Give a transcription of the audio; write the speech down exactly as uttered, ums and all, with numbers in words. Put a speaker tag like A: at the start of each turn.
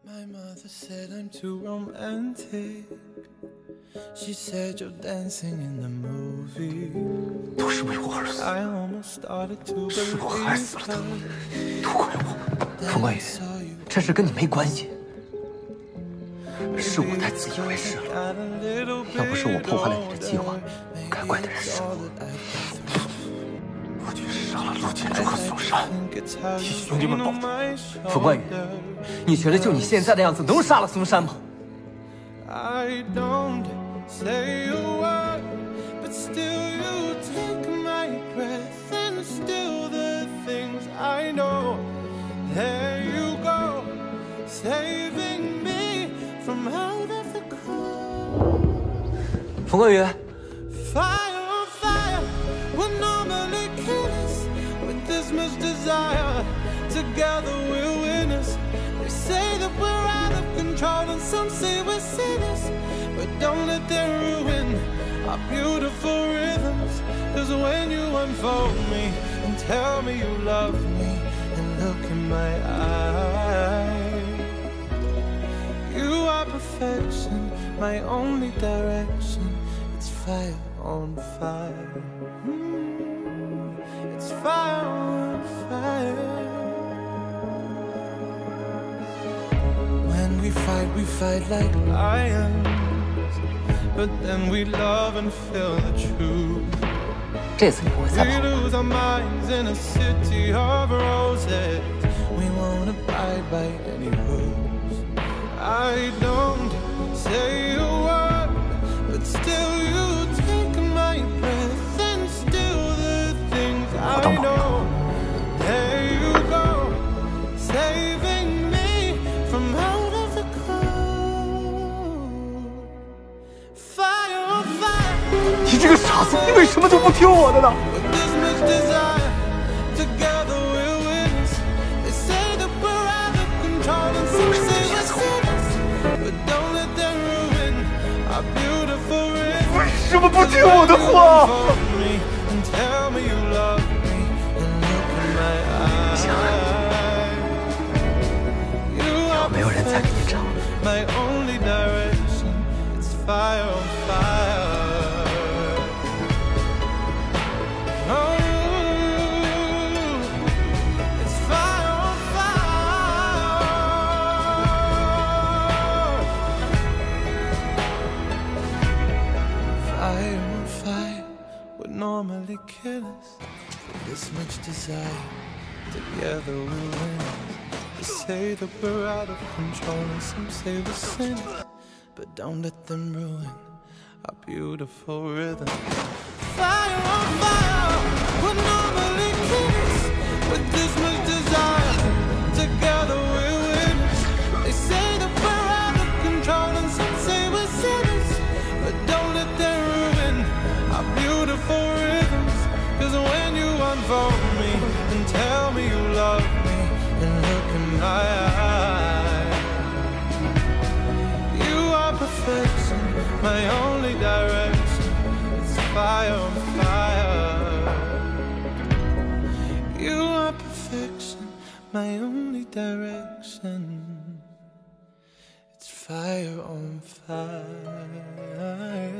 A: My mother said I'm too romantic. She said you're dancing in the movie.
B: 都是为我而死，
A: I almost started to
B: 是我害
A: believe
B: 死了他，
A: her.
B: 都怪我。冯冠宇，这事跟你没关系，是我太自以为是了。要不是我破坏了你的计划，该怪的人是我。我去杀了陆建筑和宋山，替兄弟们报仇。冯冠宇，你觉得就你现在的样子能杀了宋山吗？
A: I don't say a word, but still you take my breath and still the things I know. There you go, saving me from out of the cold.
B: 冯冠宇，
A: Fire on fire, we're normally killers with this much desire. Together we're winners. They say that we're out of control and some say we're sinners, but don't let them ruin our beautiful rhythms. Cause when you unfold me and tell me you love me and look in my eyes, you are perfection, my only direction. It's fire on fire. Mm, it's fire on fire. When we fight, we fight like lions, but then we love and feel the truth.
B: 这次你不会再
A: We
B: 跑了。
A: lose our minds in a city of roses. We won't abide by any rules. I don't say a word, but still you take my breath and still the things I know. There you go, saving me from out of the cold. Fire on fire.
B: 你这个傻子，你为什么就不听我的呢？
A: With this much desire, together we're winners. They say that we're out of control and some say we're sinners, but don't let them ruin our beautiful rhythm.
B: 为什么不听我的话？
A: Me and tell me you love me and look in my eyes. You are
B: 没有人再给你找了。
A: my only direction. It's fire on fire. Oh, it's fire on fire. Fire on fire would normally kill us. With this much desire, together we'll win. They say that we're out of control and some say we're sinners, but don't let them ruin our beautiful rhythm. Fire on fire, we're normally killers with this much desire. Together we're winners. They say that we're out of control and some say we're sinners, but don't let them ruin our beautiful rhythms. Cause when you unfold me and tell me you love me and look in my eyes, you are perfection, my only direction. It's fire on fire. You are perfection, my only direction. It's fire on fire.